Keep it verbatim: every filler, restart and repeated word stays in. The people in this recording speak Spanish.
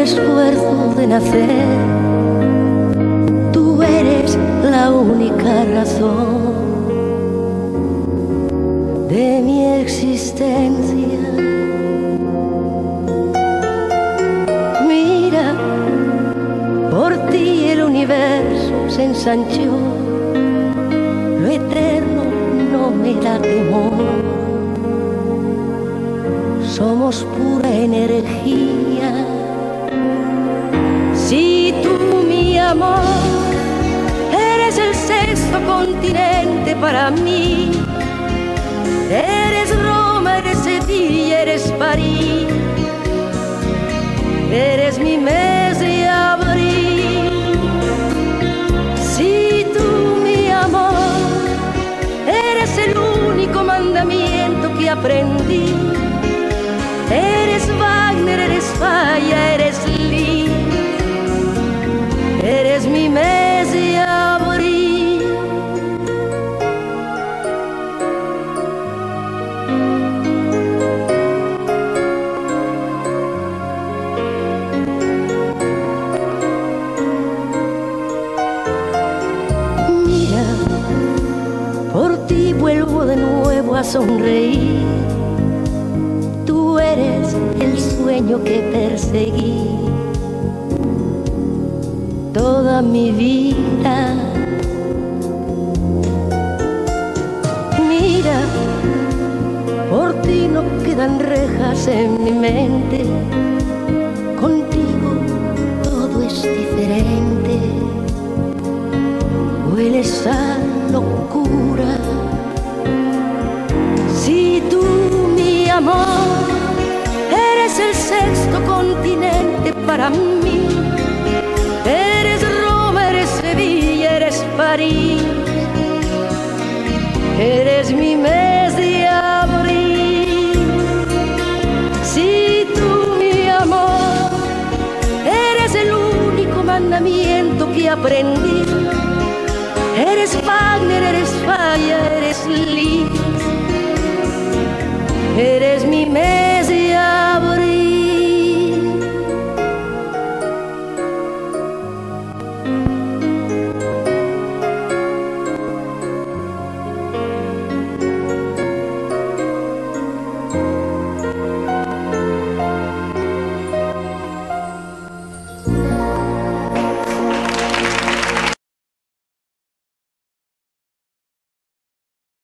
esfuerzo de nacer. Tú eres la única razón de mi existencia. Mira, por ti el universo se ensanchó. Lo eterno no me da temor. Somos pura energía. Si tú, mi amor, eres el sexto continente para mí, eres Roma, eres Sevilla, eres París, eres mi mes de abril. Si tú, mi amor, eres el único mandamiento que aprendí, eres Wagner, eres Falla, eres Lee, eres mi mes de abril. Mira, por ti vuelvo de nuevo a sonreír. Tú eres el sueño que perseguí toda mi vida. Mira, por ti no quedan rejas en mi mente. Contigo todo es diferente. Hueles a locura. Si tú, mi amor, eres el sexto continente para mí, eres Roma, eres Sevilla, eres París, eres mi mes de abril. Si tú, mi amor, eres el único mandamiento que aprendí, eres Wagner, eres Falla, eres Lee,